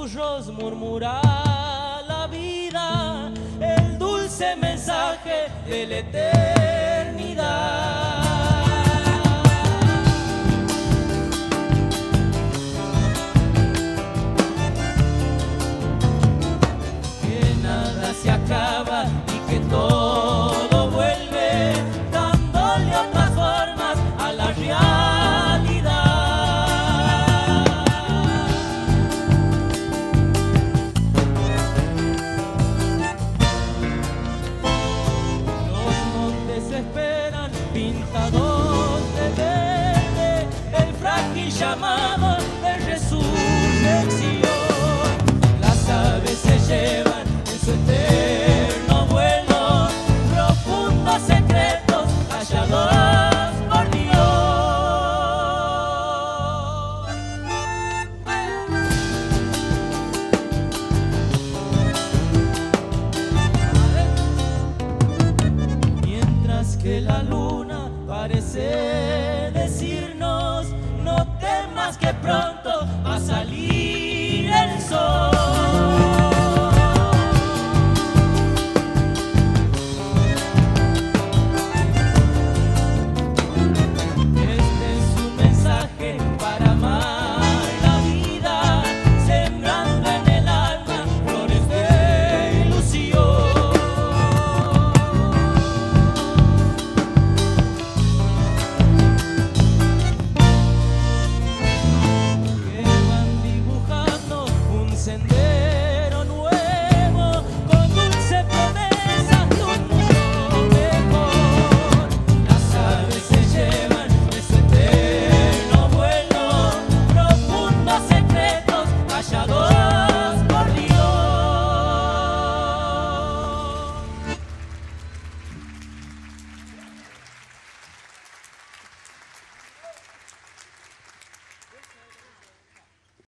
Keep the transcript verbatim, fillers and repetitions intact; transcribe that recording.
susurros murmura la vida, el dulce mensaje de la eternidad. Que nada se acaba y que todo vuelve, dándole otras formas a la realidad. Esperan pintados de verde el frágil llamado de resurrección. Las aves se llevan en su eterno vuelo profundos secretos hallados por Dios. Que la luna parece decirnos: no temas que pronto va a salir el sol. Este es un mensaje para amar la vida, sembrando en el alma flores de ilusión. Sendero nuevo con dulce promesa de un mundo mejor. Las aves se llevan de su eterno vuelo profundos secretos hallados